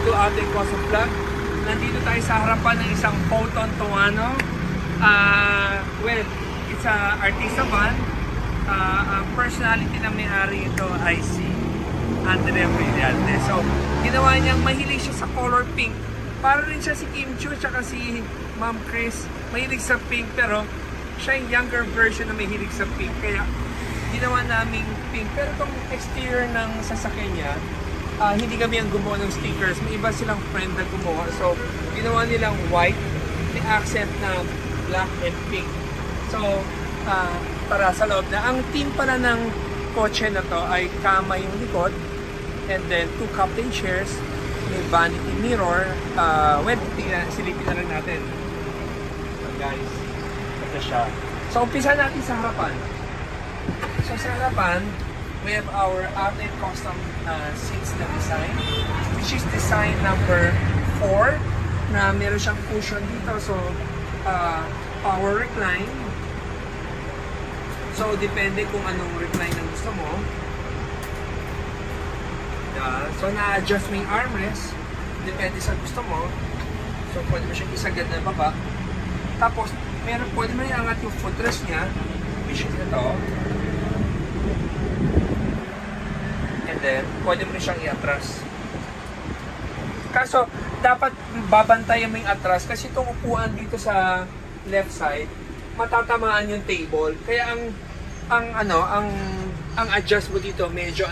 to Ate Koso Vlog. Nandito tayo sa harapan ng isang Photon Tuano. Well, it's a artista van. Ang personality na may-ari ito ay si Andrea Villalde. So, ginawa niyang mahilig siya sa color pink. Para rin siya si Kim Chiu tsaka si Ma'am Chris. Mahilig sa pink, pero siya yung younger version na mahilig sa pink. Kaya ginawa naming pink. Pero itong exterior ng sasakyan niya, hindi kami ang gumawa ng stickers. May iba silang friend na gumawa. So, ginawa nilang white. May accent na black and pink. So, para sa loob na. Ang team pala ng kotse na to ay kama yung likod. And then, 2 captain chairs. May vanity mirror. Well, silipin na lang natin. So, guys, ito siya. So, umpisa natin sa harapan. So, sa harapan, we have our Ate custom seats na design, which is design number 4, na meron siyang cushion dito. So, power recline. So, depende kung anong recline ang gusto mo. So, na-adjust mo yung armrest. Depende sa gusto mo. So, pwede mo siyang isagad na baba. Tapos, pwede mo iangat yung footrest niya, which is ito. And then, pwede mo siyang i-atras. Kaso, dapat babantayan mo yung atras kasi itong upuan dito sa left side, matatamaan yung table. Kaya ang adjust mo dito, medyo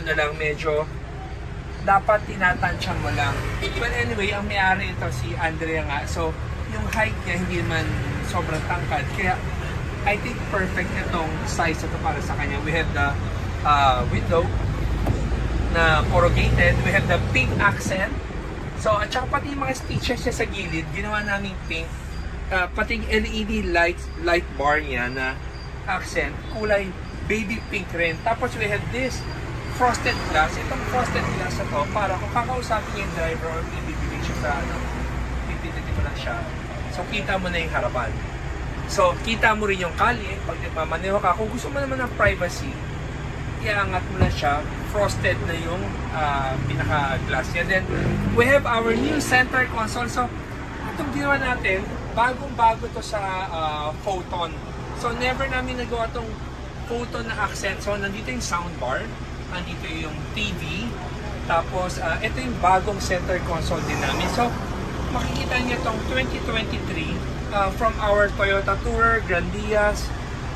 dapat tinatansya mo lang. But anyway, ang may-ari ito si Andrea nga. So, yung height niya hindi man sobrang tangkad. Kaya, I think perfect itong size ito para sa kanya. We have the window na corrugated. We have the pink accent. So, at saka pati yung mga stitches niya sa gilid, ginawa namin pink. Pati yung LED light bar niya na accent, kulay baby pink rin. Tapos we have this frosted glass. Itong frosted glass na to, para kung kakausapin yung driver or bibigay siya sa pipindutin mo lang siya. So, kita mo na yung harapan. So, kita mo rin yung kalye pag nagmamaneho ka. Kung gusto mo naman ng privacy, iangat mo na siya. Frosted na yung pinaka-glass niya. Then, we have our new center console. So, itong ginawa natin, bagong-bago to sa Photon. So, never namin nagawa itong Photon na accent. So, nandito yung soundbar. Nandito yung TV. Tapos, ito yung bagong center console din namin. So, makikita niyo itong 2023 from our Toyota Tourer, Grandias,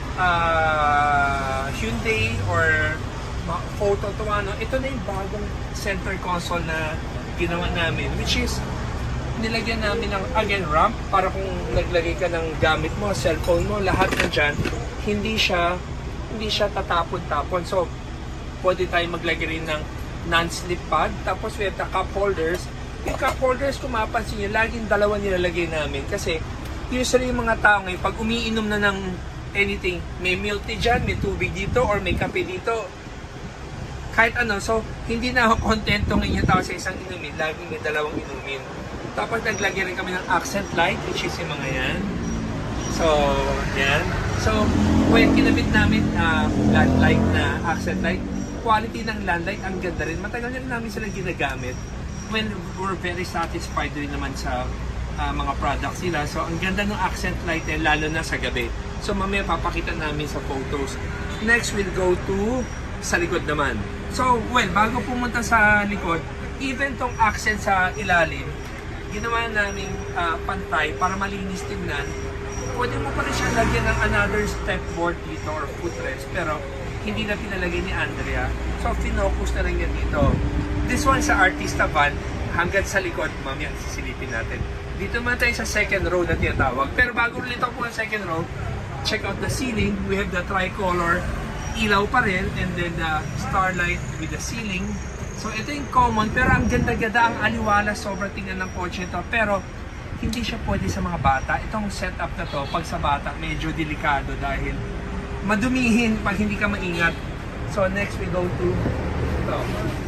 Hyundai, or Photon Tuano. Ito na yung bagong center console na ginawa namin, which is nilagyan namin ng, again, ramp para kung naglagay ka ng gamit mo, cellphone mo, lahat na dyan, hindi siya tatapon-tapon. So, pwede tayo maglagay rin ng non-slip pad. Tapos we have the cup holders. Yung cup holders, kung mapansin nyo, laging dalawa nilalagay namin. Kasi usually yung mga tao ngayon, pag umiinom na ng anything, may milk tea dyan, may tubig dito, or may kape dito, kahit ano. So, hindi na ako kontento ngayon tao sa isang inumin. Laging may dalawang inumin. Tapos naglagay rin kami ng accent light, which is yung mga yan. So, yan. So, when kinabit namin light na accent light, quality ng landlight, ang ganda rin. Matagal na namin sila ginagamit. When we're very satisfied rin naman sa mga products nila. So, ang ganda ng accent light lalo na sa gabi. So, mamaya papakita namin sa photos. Next, we'll go to sa likod naman. So, well, bago pumunta sa likod, even tong accent sa ilalim, ginawa namin pantay para malinis tingnan. Pwede mo pa rin siya lagyan ng another step board dito or footrest, pero hindi na pinalagay ni Andrea. So, finocus na lang yan dito. This one sa artista van, hanggang sa likod, mamaya sisilipin natin. Dito naman tayo sa second row na tinatawag. Pero bago ulit ako po ang second row, check out the ceiling. We have the tricolor ilaw pa rin, and then the starlight with the ceiling. So, ito yung common, pero ang ganda-ganda, ang aliwala, sobrang tingnan ng kotse ito. Pero, hindi siya pwede sa mga bata. Itong setup na to, pag sa bata, medyo delikado dahil madumihin pag hindi ka maingat. So, next we go to ito.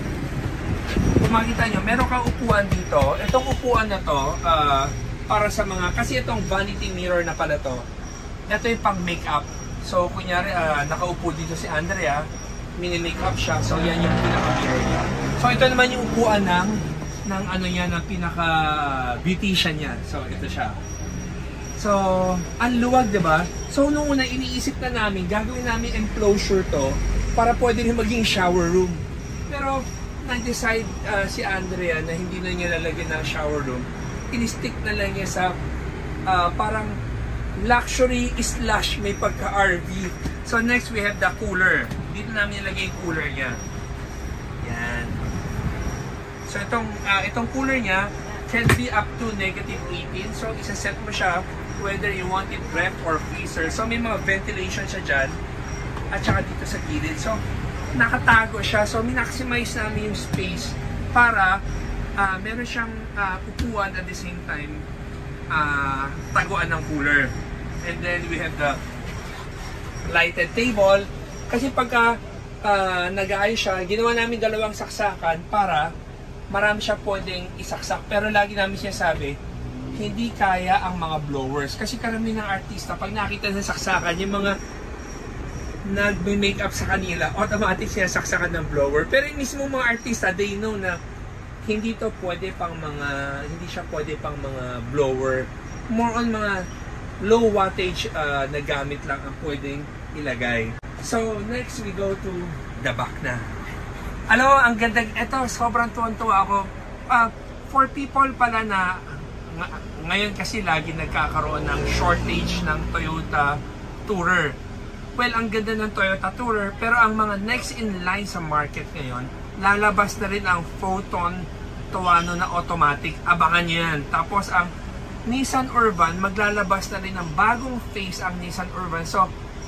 Kung makikita nyo, meron kang upuan dito. Itong upuan na to, para sa mga, kasi itong vanity mirror na pala to, ito yung pang makeup. So, kunyari, nakaupo dito si Andrea, mini-makeup siya. So, yan yung pinaka-mirror niya. So, ito naman yung upuan ng ng ano niya, ng pinaka beautician niya. So ito siya. So ang luwag, 'di ba? So nung una iniisip na namin gagawin namin enclosure to para pwede rin maging shower room. Pero nag-decide si Andrea na hindi na niya lalagyan ng shower room. In-stick na lang niya sa parang luxury slash may pagka-RV. So next we have the cooler. Dito namin nilagay yung cooler niya. Yan. So itong cooler niya can be up to -18. So isa-set mo siya whether you want it ref or freezer. So may mga ventilation siya dyan. At saka dito sa gilid. So nakatago siya. So minmaximize namin yung space para meron siyang upuan at the same time taguan ng cooler. And then we have the lighted table. Kasi pagka nag-aayos siya, ginawa namin dalawang saksakan para marami siya pwedeng isaksak. Pero lagi namin siya sabi, hindi kaya ang mga blowers. Kasi karamihan ng artista, pag nakita sa saksakan, yung mga nag-makeup sa kanila, automatic siya saksakan ng blower. Pero yung mismo mga artista, they know na hindi to pwede pang mga, hindi siya pwede pang mga blower. More on mga low wattage na gamit lang ang pwedeng ilagay. So next we go to the back na. Alam mo, ang ganda, eto sobrang tuwan-tuwa ako. For people pala na ngayon kasi lagi nagkakaroon ng shortage ng Toyota Tourer. Well, ang ganda ng Toyota Tourer, pero ang mga next in line sa market ngayon, lalabas na rin ang Photon Tuono na automatic. Abangan nyo yan. Tapos ang Nissan Urban, maglalabas na rin ng bagong face ang Nissan Urban. So,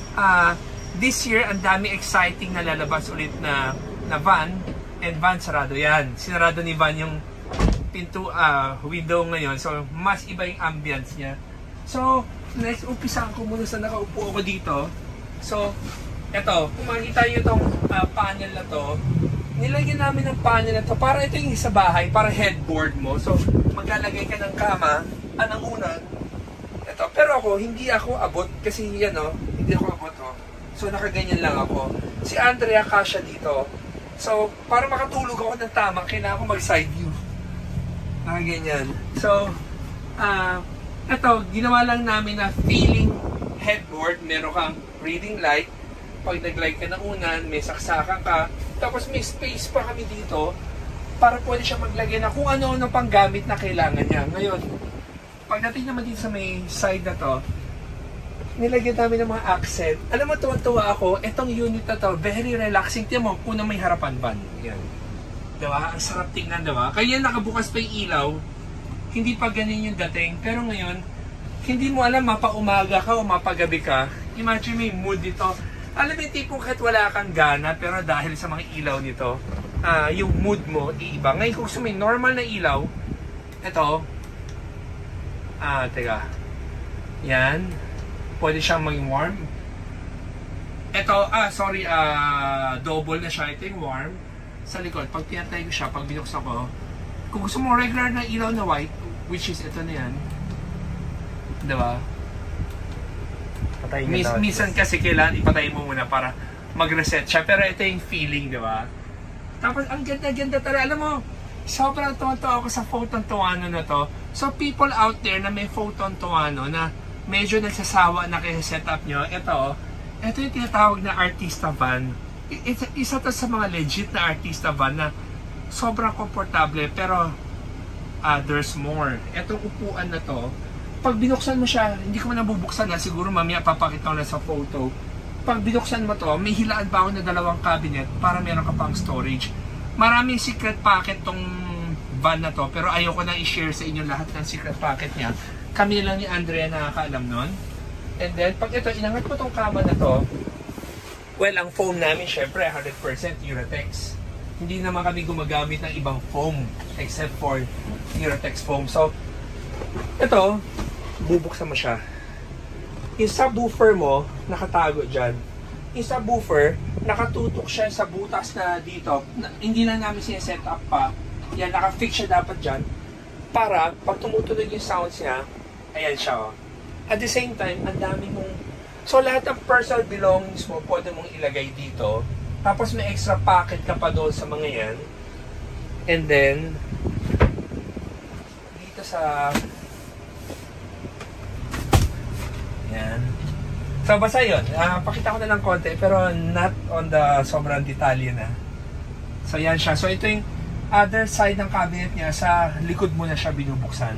this year, ang dami exciting na lalabas ulit na van. And van, sarado yan. Sinarado ni van yung window ngayon. So, mas iba yung ambience niya. So, next, umpisahan ko muna sa nakaupo ako dito. So, eto, kung makikita nyo itong panel na to, nilagyan namin ng panel na to para ito yung sa bahay, para headboard mo. So, maglalagay ka ng kama, anong unan, eto. Pero ako, hindi ako abot, kasi yan o, hindi ako abot o. So, nakaganyan lang ako. Si Andrea kasya dito. So, para makatulog ako ng tama, kailangan ko mag-side view. Nakaganyan. So, eto, ginawa lang namin na feeling headboard, meron kang reading light. Pag nag-light ka ng unan, may saksakan ka. Tapos may space pa kami dito para pwede siya maglagay na kung ano-ano pang gamit na kailangan niya. Ngayon, pagdating naman dito sa may side na to, nilagyan namin ng mga accent. Alam mo, tuwa-tuwa ako, itong unit na to, very relaxing. Tiyan mo, kung may harapan van. Yan. Diba? Ang sarap tingnan, diba? Kaya nakabukas pa yung ilaw, hindi pa ganyan yung dating. Pero ngayon, hindi mo alam, mapaumaga ka o mapagabi ka. Imagine mo yung mood dito. Alam mo yung tipong kahit wala kang gana, pero dahil sa mga ilaw nito, yung mood mo, iiba. Ngayon kung may normal na ilaw, ito, teka, yan, pwede siyang maging warm. Ito, sorry, double na siya, ito yung warm. Sa likod, pag pinatay ko siya, pag binuksan ko, kung gusto mo regular na ilaw na white, which is ito na yan, diba? Minsan kasi kailangan ipatay mo muna para mag-reset siya. Pero ito yung feeling, di ba? Tapos ang ganda-ganda talaga. Alam mo, sobrang tuwa-tuwa ako sa Photon Tuono na to. So people out there na may Photon Tuono na medyo nagsasawa na kayo setup nyo, ito yung tinatawag na artista van. Isa to sa mga legit na artista van na sobrang komportable, pero there's more. Itong upuan na to, pag binuksan mo siya, hindi ko man nabubuksan na, siguro mamaya papakita ko na sa photo. Pag binuksan mo to, may hilaan pa ako na 2 cabinet para meron ka pang storage. Maraming secret packet tong van na to, pero ayoko na i-share sa inyo lahat ng secret packet niya. Kami lang ni Andrea nakakaalam nun. And then, pag ito, inangat mo tong kama na to, well, ang foam namin, syempre, 100% Uratex. Hindi naman kami gumagamit ng ibang foam except for Uratex foam. So, ito, bubuksan mo siya. Yung subwoofer mo, nakatago dyan. Yung subwoofer, nakatutok siya sa butas na dito. Hindi na namin siya-set up pa. Yan, nakafix siya dapat dyan. Para, pag tumutunog yung sounds niya, ayan siya. Oh. At the same time, ang dami mong... So, lahat ng personal belongings mo, pwede mong ilagay dito. Tapos, may extra pocket ka pa doon sa mga yan. And then, dito sa... Yan. So, basta yun. Pakita ko na lang konti, pero not on the sobrang detalye na. So, yan siya. So, ito yung other side ng cabinet niya. Sa likod mo na siya binubuksan.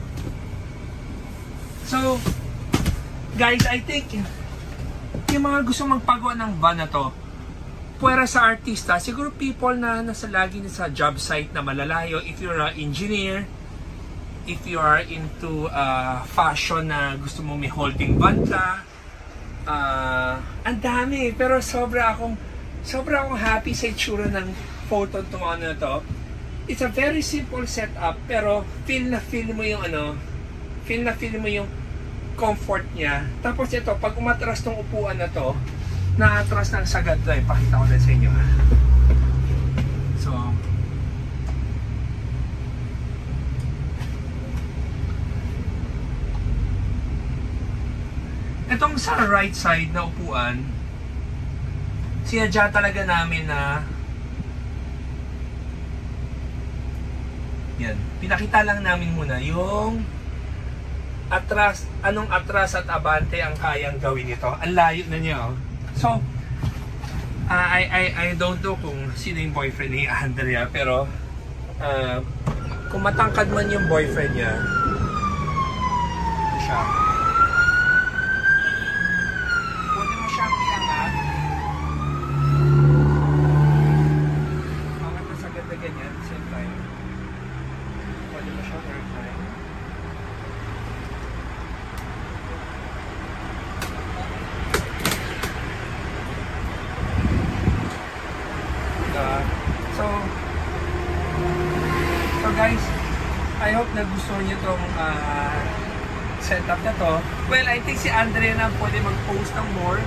So, guys, I think yung mga gusto magpagawa ng van na to, puwera sa artista, siguro people na nasa lagi na sa job site na malalayo, if you're an engineer, if you are into fashion na gusto mo may holding van ka, ang dami. Pero sobra akong happy sa itsura ng photo to ano to. It's a very simple setup, pero feel mo yung feel mo yung comfort niya. Tapos ito, pag umatras tong upuan na to, naatras ng sagad to. Pakita ko na sa inyo. So, itong sa right side na upuan, sinadya talaga namin na yan. Pinakita lang namin muna yung atras, anong atras at abante ang kayang gawin nito. Ang layo na niya, oh. So, I don't know kung sino yung boyfriend ni Andrea, pero kung matangkad man yung boyfriend niya, siya. Pwede mo siyang iangat. Angat na sagad na ganyan, same time. Pwede mo siyang airtime. So guys, I hope nagustuhan niyo itong setup na to. Well, I think si Andrea na pwede mag-post ng more.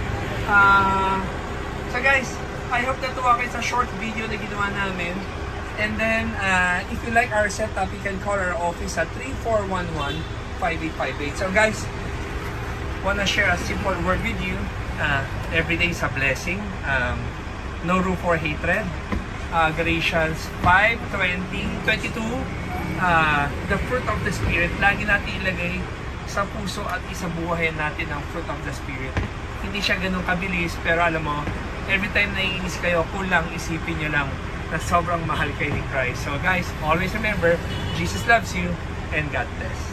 So guys, I hope natuwa kayo sa short video na ginawa namin. And then, if you like our setup, you can call our office at 3411-5858. So guys, wanna share a simple word with you. Every day is a blessing. No room for hatred. Galatians 5:22. The fruit of the Spirit, lagi natin ilagay sa puso at isabuhayan natin ang fruit of the Spirit. Hindi siya ganun kabilis, pero alam mo, every time naiinis kayo, kulang isipin nyo lang na sobrang mahal kayo ni Christ. So guys, always remember, Jesus loves you, and God bless.